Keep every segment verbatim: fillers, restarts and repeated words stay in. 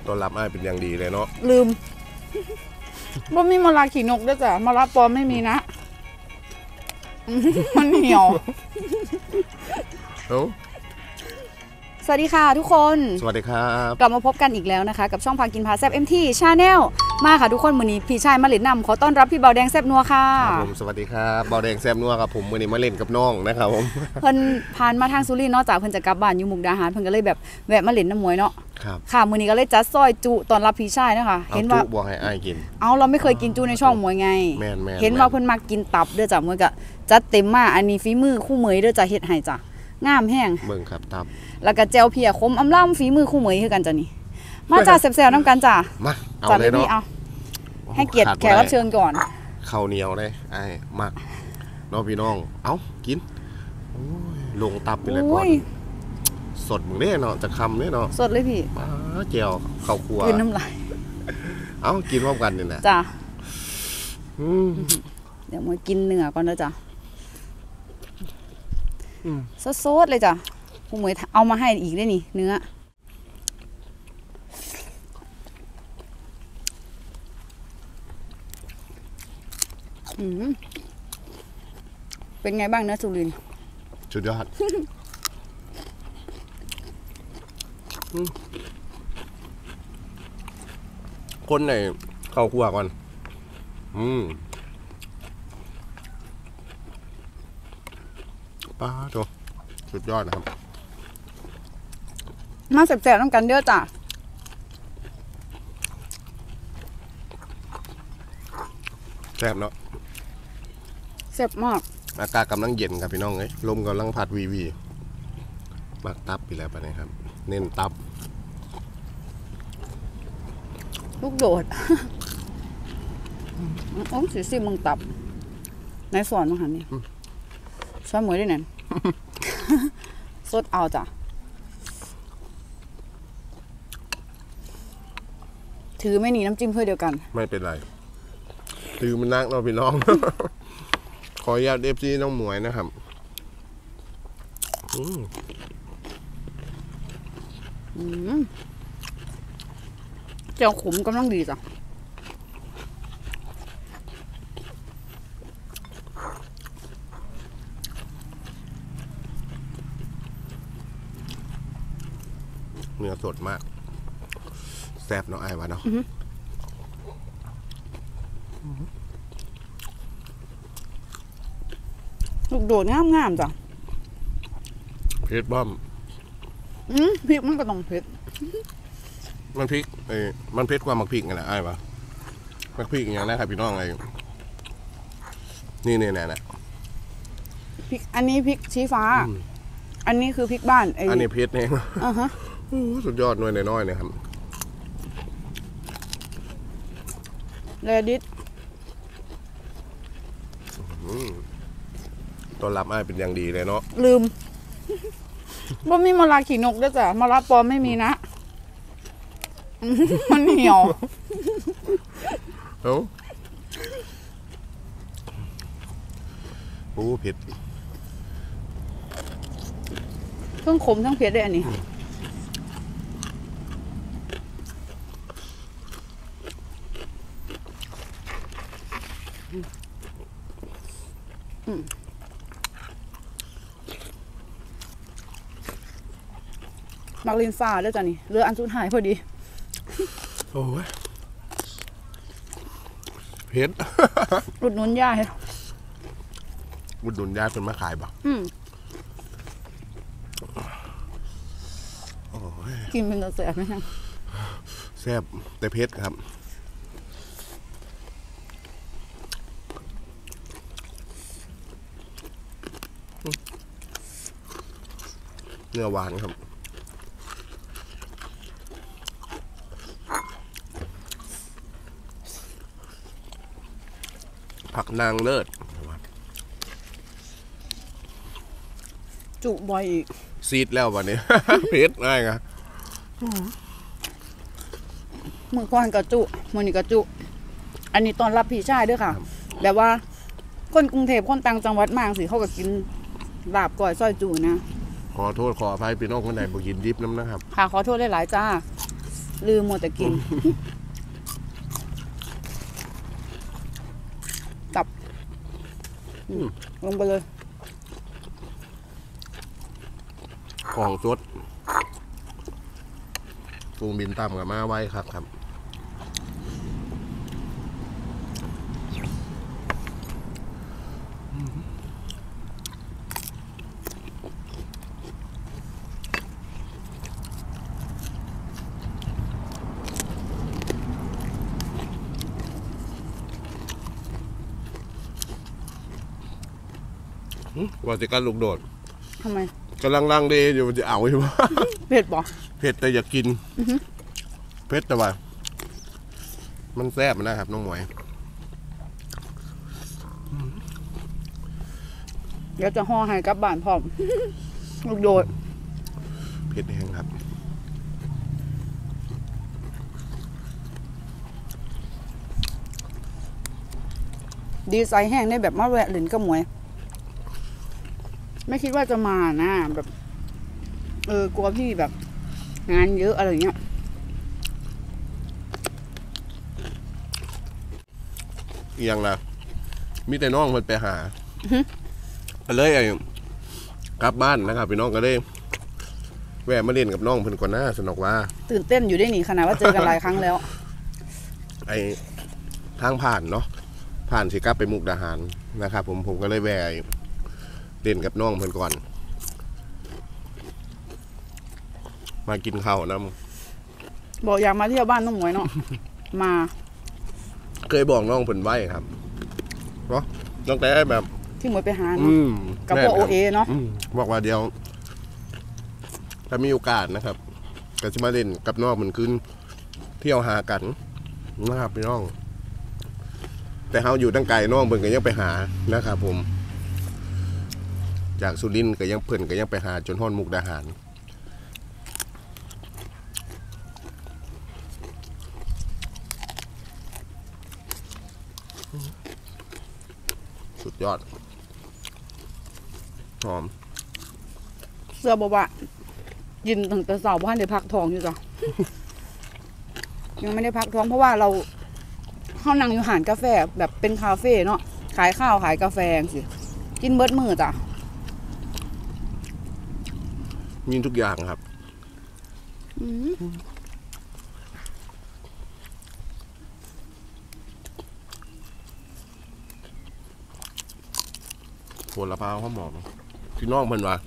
ต้อนรับอ้ายเป็นอย่างดีเลยเนาะลืมว่ามีมะระขี่นกด้วยจ้ะมะระปลอมไม่มีนะมันเหี่ยวสวัสดีค่ะทุกคนสวัสดีครับกลับมาพบกันอีกแล้วนะคะกับช่องพากินพาแซบเอ็มทีชาแนลมาค่ะทุกคนมื้อนี้พี่ชายมาเล่นนำขอต้อนรับพี่เบาแดงแซบนัวค่ะผมสวัสดีครับเบาแดงแซบนัวครับผมมื้อนี้มาเล่นกับน้องนะครับผมเพิ่นผ่านมาทางสุรินทร์นอกจากเพิ่นจะกลับบ้านอยู่มุกดาหารเพิ่นก็เลยแบบแวะมาเล่นน้ำมวยเนาะครับค่ะมื้อนี้ก็เลยจัดซอยจุตอนรับพี่ชายนะคะเห็นว่าจุบ่ให้อ้ายกินเอาเราไม่เคยกินจุในช่องมวยไงเห็นว่าเพิ่นมากินตับเด้อจ้ะมวยก็จัดเต็มมาอันนี้ฝีมือคู่เหมยเด้อจ้ะเฮ็ดให้จ้ะงามแห้งเบิ่งครับตับแล้วก็แจวเพียคมอำล่ำฝีมือคู่เหมยคือกันจ้ะนี่มาจ้าแซ่บๆน้ำกันจ้ะมาเอาเลยเนาะให้เกียรติแขกรับเชิญก่อนข้าวเหนียวเลยไอ้มักน้องพี่น้องเอ้ากินลงตับไปเลยก่อนสดมึงเนี่ยเนาะจะคำเนี่ยเนาะสดเลยพี่มาเจียวข้าวคั่วกินน้ำลายเอ้ากินพร้อมกันนี่แหละจ้ะเดี๋ยวมากินเนื้อก่อนนะจ้ะสดๆเลยจ้ะผู้หมวยเอามาให้อีกได้นี่เนื้อเป็นไงบ้างเนื้อสุรินทร์สุดยอดคนไหนเข้าครัวก่อนอืมป้าโถสุดยอดนะครับมาแสบๆน้ำกันเด้อจ้ะแซ่บเนาะแซ่บมากอากาศกำลังเย็นครับพี่น้องเอ้ยลมกำลังพัดวีวีมักตับไปแล้วปะเนี่ยครับเน้นตับลูกโดดโอ้สีสิมึงตับในสวนมั้งหันนี่ซอยหมวยได้แน่นสดเอาจ้ะถือไม่หนีน้ำจิ้มเพื่อเดียวกันไม่เป็นไรถือมันนักเราพี่น้องขออนุญาตเอฟซีน้องหมวยนะครับเจ้าขุมกำลังดีจ้ะเนื้อสดมากแซ่บเนาะไอ้วะเนาะลูกโดดงามงามจ้ะเผ็ดบ้อมอืมพริกมันก็ต้องเผ็ดมันพริกไอ้มันเผ็ดกว่ามักพริกไงนะไอ้วะมักพริกอย่างนั้นครับพี่น้องไอ้นี่เนี่ยนะพริกอันนี้พริกชี้ฟ้าอันนี้คือพริกบ้านไอ้อันนี้เผ็ดเองอ่าฮะสุดยอดหน่วยน้อยๆนะครับเรดิตต้อนรับอ้ายเป็นอย่างดีเลยเนาะลืมว่ามีมะระขี่นกด้วยจ้ะมะระปลอมไม่มีนะมันเหี่ยวเอ้าโอ้เผ็ดทั้งขมทั้งเผ็ดเลยอันนี้มักลินฟ้าด้วยจ้ะนี่เรืออันสุดท้ายพอดีโอ้ยเผ็ดอุดหนุนย่าให้อุดหนุนย่าเป็นมาขายบ่กินเป็นแซ่บไหมครับแซ่บแต่เผ็ดครับเนื้อหวานครับผักนางเลิศจุบอยอีกซีดแล้ววันนี้เผ็ดง่ายไงมือก้อนกระจุมือนี่กระจุอันนี้ตอนรับพี่ชายด้วยค่ะแบบว่าคนกรุงเทพคนต่างจังหวัดมากสิเขาก็กินลาบก้อยซอยจุนะขอโทษขออภัยพี่น้องคนไหนบอกกินดิบน้ำนะครับค่ะขอโทษหลายๆจ้าลืมหมดแต่กิน ตับอืมลงไปเลยของสดปูบินต่ำกับมาไว้ครับครับว่าจะกันลูกโดดทำไมกำลังลังเลอยู่จะเอาใช่ไหมเผ็ดปะเผ็ดแต่อยากกินเผ็ดแต่ว่ามันแซ่บนะครับน้องหมวยเดี๋ยวจะห่อให้กลับบ้านพร้อม ลูกโดดเผ็ดแห้งครับดีไซน์แห้งได้แบบมาแวะหลินกับหมวย ไม่คิดว่าจะมานะแบบ เออกลัวพี่แบบ งานเยอะอะไรเงี้ยเอียงนะมีแต่น้องมันไปหาก็เลยไอ้กลับบ้านนะครับพี่น้องก็เลยแวะมาเล่นกับน้องเพิ่นก่อนหน้าสนุกว่าตื่นเต้นอยู่ได้หนีขนาดว่าเจอกันหลายครั้งแล้วไอ้ทางผ่านเนาะผ่านสิกลับไปมุกดาหารนะครับผมผมก็เลยแวะเล่นกับน้องเพิ่นก่อน มากินข้าวนะบอกอยากมาเที่ยวบ้านน้องหมวยเนาะ มาเคยบอกน้องเพิ่นไว้ครับเนาะตั้งแต่แบบที่หมวยไปหาอืเนาะมกับพวกโอเอเนาะอืมบอกว่าเดียวถ้ามีโอกาสนะครับก็จะมาเล่นกับน้องเหมือนคืนเที่ยวหากันนะครับพี่น้อง แต่เขาอยู่ตั้งไกลน้องเพิ่นก็ยังไปหานะครับผม จากสุรินทร์ก็ยังเพิ่นก็ยังไปหาจนฮอดมุกดาหารสุดยอดหอมเสื้อบอกว่ายินตั้งแต่เสาร์บ้านเดี๋ยวพักท้องอยู่จ้ะ ยังไม่ได้พักท้องเพราะว่าเราเข้านั่งอยู่หานกาแฟแบบเป็นคาเฟ่เนาะขายข้าวขายกาแฟสิกินเบิร์ดมือจ้ะมีทุกอย่างครับอืมผลพร้าวข้าวหอมพี่น้องเพิ่นว่า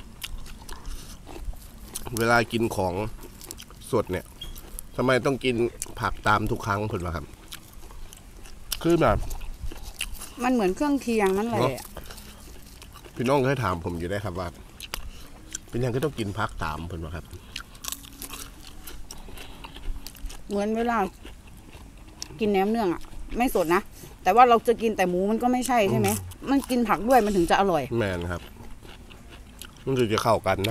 เวลากินของสดเนี่ยทำไมต้องกินผักตามทุกครั้งเพิ่นว่าครับ คือแบบมันเหมือนเครื่องเคียงนั่นแหละพี่น้องเคยถามผมอยู่ได้ครับว่า เป็นยังก็ต้องกินผักตามเพิ่นว่าครับเหมือนเวลา กินแหนมเนืองอ่ะ ไม่สดนะแต่ว่าเราจะกินแต่หมูมันก็ไม่ใช่ใช่ไหมมันกินผักด้วยมันถึงจะอร่อยแมนครับ มันถึงจะเข้ากันเนาะ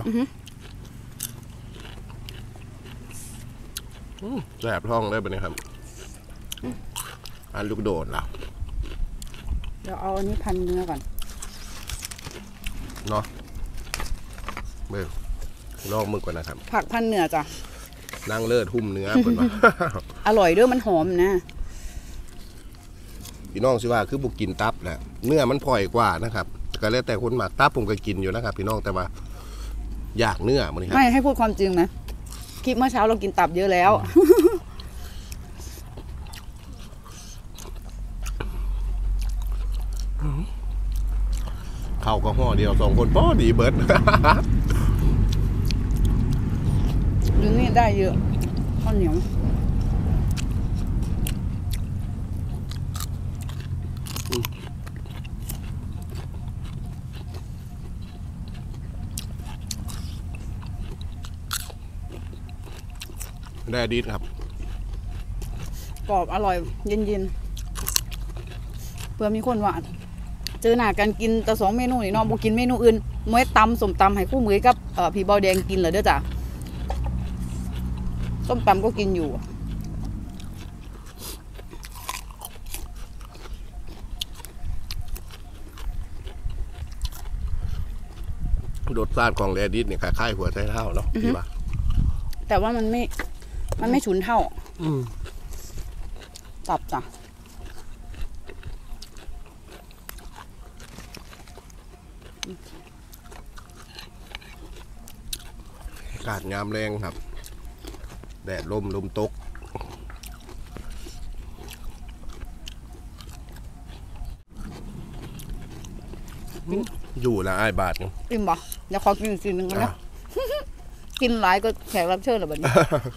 แสบท้องได้ปะเนี่ยครับ อันลูกโดดล่ะเดี๋ยวเอาอันนี้พันเนื้อก่อนเนาะเบิ่งลองมึกก่อนนะครับผักพันเนื้อจ้ะนั่งเลิศหุ้มเนื้อคนว่าอร่อยด้วยมันหอมนะพี่น้องสิว่าคือบุกกินตับแหละเนื้อมันพลอยกว่านะครับก็แล้วแต่คนหมักตับผมก็กินอยู่นะครับ พี่น้องแต่ว่า อยากเนื้อมันนี่ครับไม่ให้พูดความจริงนะคลิปเมื่อเช้าเรากินตับเยอะแล้วเข้าก็ห่อเดียวสองคนป้อดีเบิร์ดดูนี่ได้เยอะข้าวเหนียวได้ดีครับกรอบอร่อยเย็นๆเพื่อมีคนว่าเจอหน้ากันกินแต่สองเมนูนี่เนาะบ่กินเมนูอื่นมวยตำสมตำให้คู่มือกับเอ่อพี่เบาแดงกินเหรอเด้อจ้ะส้มตำก็กินอยู่รสชาติของแรดิสเนี่ยคล้ายๆหัวไชเท้าเนาะพี่ว่าแต่ว่ามันไม่มันไม่ฉุนเท่าอืมตับจ้ะอากาศงามแรงครับแดดลมลมตกอยู่ละไอ้บาทนึงอิ่มบ่เดี๋ยวขอกินอีกทีหนึงกันนะ กินหลายก็แขกรับเชิญเหรอแบบนี้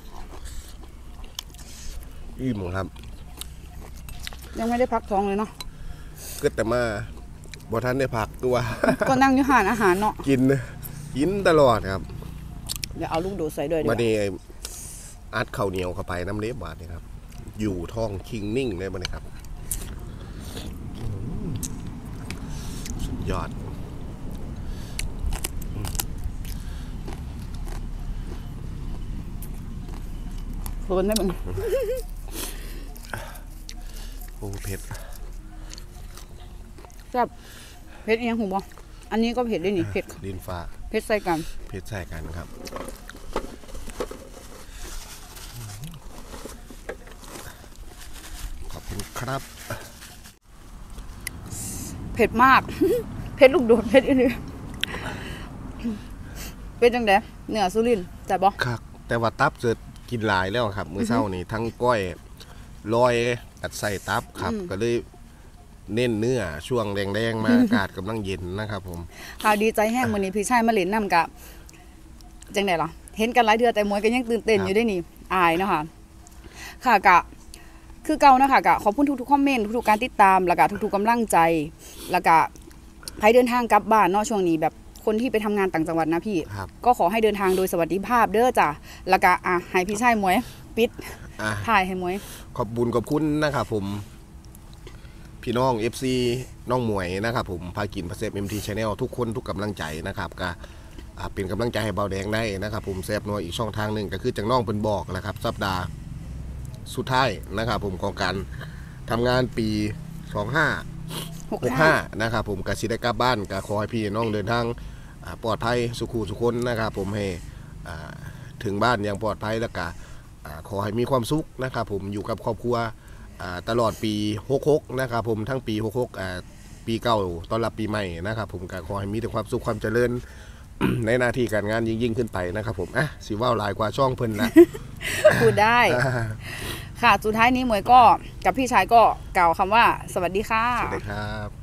อิ่มครับยังไม่ได้พักท้องเลยเนาะก็แต่มาบ่ทันได้พักตัวก็นั่งอยู่หานอาหารเนาะกินกินตลอดครับเดี๋ยวเอาลูกโดดใส่ด้วยดีกวันว่านี้อัดข้าวเหนียวเข้าไปน้ำเล็บบาทนี่ครับ อยู่ท้องคิงนิ่งเลยมันนี่ครับอืมสุดยอดเฟิร์นได้มันโอ้เผ็ดแซ่บเผ็ดอีหยังหูบ่อันนี้ก็เผ็ดด้วยนี่เผ็ดดินฟ้าเผ็ดใส่กันเผ็ดใส่กันครับ ขอบคุณครับเผ็ดมาก เผ็ดลูกโดดเผ็ดอีหลีเป็นจังได๋เนื้อสุรินทร์แต่บ่ครับ แต่ว่าตับเสร็จกินหลายแล้วครับ มื้อเช้านี่ทั้งก้อยลอยกัดใส่ตับครับ ก็เลยเน้นเนื้อช่วงแดงๆมา อากาศกำลังเย็นนะครับผมข่าวดีใจแห้งมื้อนี้พี่ชายมาเล่นน้ำกะจังได๋ล่ะเห็นกันหลายเดือนแต่มวยก็ยังตื่นเต้นอยู่ได้นี่อายเนาะค่ะค่ะกะคือเก่านะคะกะขอบคุณทุกๆคอมเมนต์ทุกๆการติดตามแล้วก็ทุกๆกำลังใจแล้วก็ใครเดินทางกลับบ้านเนาะช่วงนี้แบบคนที่ไปทำงานต่างจังหวัดนะพี่ครับก็ขอให้เดินทางโดยสวัสดิภาพเด้อจ้ะแล้วก็อ่ะให้พี่ชายมวยปิดอ่ะถ่ายให้มวยขอบบุญขอบคุณนะครับผม พี่น้อง เอฟ ซี น้องหมวยนะครับผมพากินพาเซฟ เอ็ม ที Channel ทุกคนทุกกำลังใจนะครับก็อ่าเป็นกำลังใจให้เบาแดงได้นะครับผมแซฟนัวอีกช่องทางหนึ่งก็คือจังน้องเป็นบอกนะครับสัปดาห์สุดท้ายนะครับผมของการทำงานปีสองห้าหกห้าหกห้านะครับผมก็สิได้กลับบ้านก็ขอให้พี่น้องเดินทางอ่าปลอดภัยสุขุสุขคนนะครับผมให้อ่าถึงบ้านอย่างปลอดภัยแล้วก็อ่าขอให้มีความสุขนะครับผมอยู่กับครอบครัวอ่าตลอดปีหกหกนะครับผมทั้งปีหกหกอ่าปีเก่าต้อนรับปีใหม่นะครับผมก็ขอให้มีแต่ความสุขความเจริญ ในหน้าที่การงานยิ่งยิ่งขึ้นไปนะครับผมอ่ะสิว่าวหลายกว่าช่องเพิ่นนะพูดได้ ค่ะสุดท้ายนี้มวยก็กับพี่ชายก็กล่าวคำว่าสวัสดีค่ะสวัสดีครับ